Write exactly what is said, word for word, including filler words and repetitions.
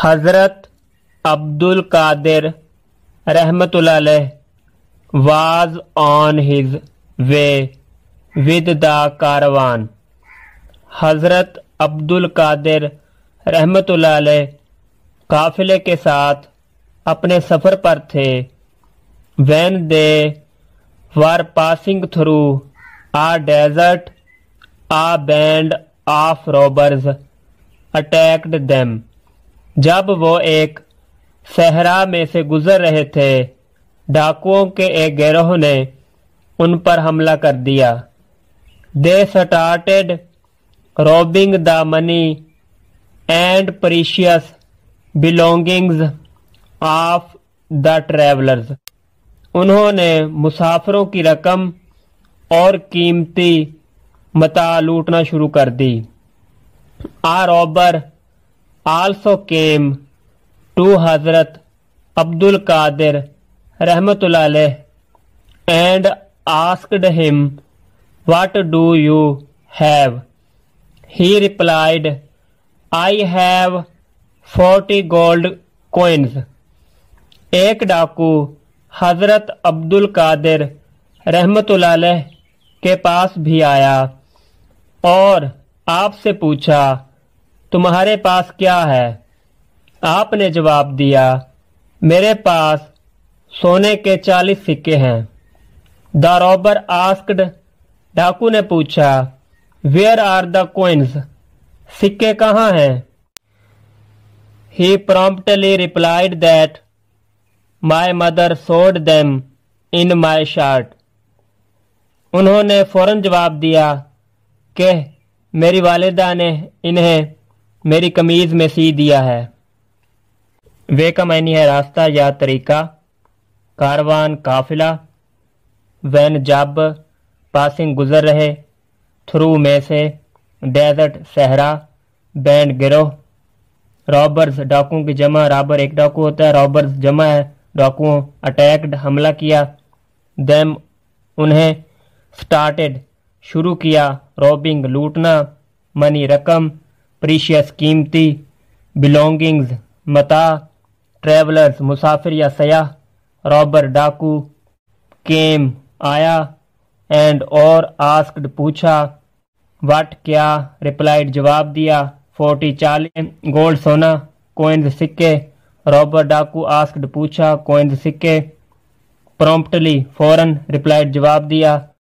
Hazrat Abdul Qadir Rahmatullah alayh was on his way with the caravan. Hazrat Abdul Qadir Rahmatullah alayh قافلے کے ساتھ اپنے سفر پر تھے. When they were passing through a desert, a band of robbers attacked them. جب وہ ایک صحرا میں سے گزر رہے تھے ڈاکوؤں کے ایک گروہ نے ان پر حملہ کر دیا. They started robbing the money and precious belongings of the travelers. انہوں نے مسافروں کی رقم اور قیمتی متاع لوٹنا شروع کر دی. A robber also came to Hazrat Abdul Qadir Rahmatullah alayh and asked him, "What do you have?" He replied, "I have forty gold coins." ایک ڈاکو حضرت عبد القادر رحمت اللہ علیہ کے پاس بھی آیا اور آپ سے پوچھا تمہارے پاس کیا ہے؟ آپ نے جواب دیا میرے پاس سونے کے چالیس سکے ہیں. دا روبر آسکڈ ڈاکو نے پوچھا ویئر آر دا کوئنز سکے کہاں ہیں؟ He promptly replied that my mother sewed them in my shirt. انہوں نے فوراً جواب دیا کہ میری والدہ نے انہیں میری قمیض میں سی دیا ہے. وے کا معنی ہے راستہ یا طریقہ. کاروان قافلہ. وین جب. پاسنگ گزر رہے. تھرو میں سے. ڈیزرٹ صحرا. بینڈ گروہ. رابرز ڈاکوؤں کی جمع. رابر ایک ڈاکو ہوتا ہے. رابرز جمع ہے ڈاکوؤں. اٹیکڈ حملہ کیا. دیم انہیں. سٹارٹڈ شروع کیا. روبنگ لوٹنا. منی رقم. پریشیس قیمتی. بلونگنگز متاع. ٹریولرز مسافر یا سیاح. رابر ڈاکو. کیم آیا. اینڈ اور. آسکڈ پوچھا. وٹ کیا. ریپلائڈ جواب دیا. فورٹی چالیس. گولڈ سونا. کوئنز سکے. رابر ڈاکو. آسکڈ پوچھا. کوئنز سکے. پرومپٹلی فوراً. ریپلائڈ جواب دیا.